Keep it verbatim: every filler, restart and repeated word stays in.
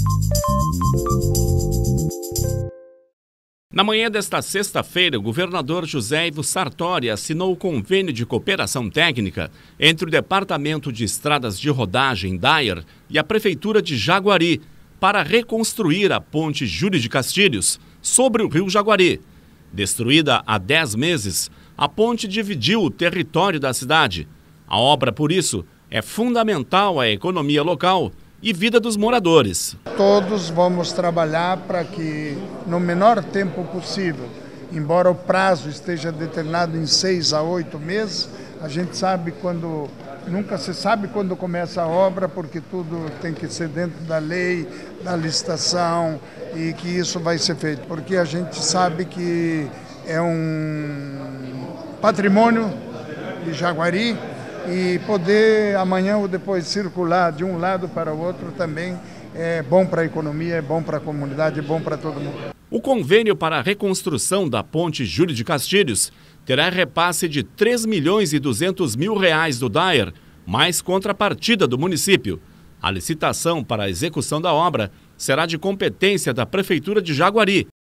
Na manhã desta sexta-feira, o governador José Ivo Sartori assinou o convênio de cooperação técnica entre o Departamento de Estradas de Rodagem, DAER, e a Prefeitura de Jaguari para reconstruir a ponte Júlio de Castilhos sobre o rio Jaguari. Destruída há dez meses, a ponte dividiu o território da cidade. A obra, por isso, é fundamental à economia local e vida dos moradores. Todos vamos trabalhar para que, no menor tempo possível, embora o prazo esteja determinado em seis a oito meses, a gente sabe quando, nunca se sabe quando começa a obra, porque tudo tem que ser dentro da lei, da licitação, e que isso vai ser feito, porque a gente sabe que é um patrimônio de Jaguari, e poder amanhã ou depois circular de um lado para o outro também é bom para a economia, é bom para a comunidade, é bom para todo mundo. O convênio para a reconstrução da ponte Júlio de Castilhos terá repasse de três milhões e duzentos mil reais do DAER, mais contrapartida do município. A licitação para a execução da obra será de competência da Prefeitura de Jaguari.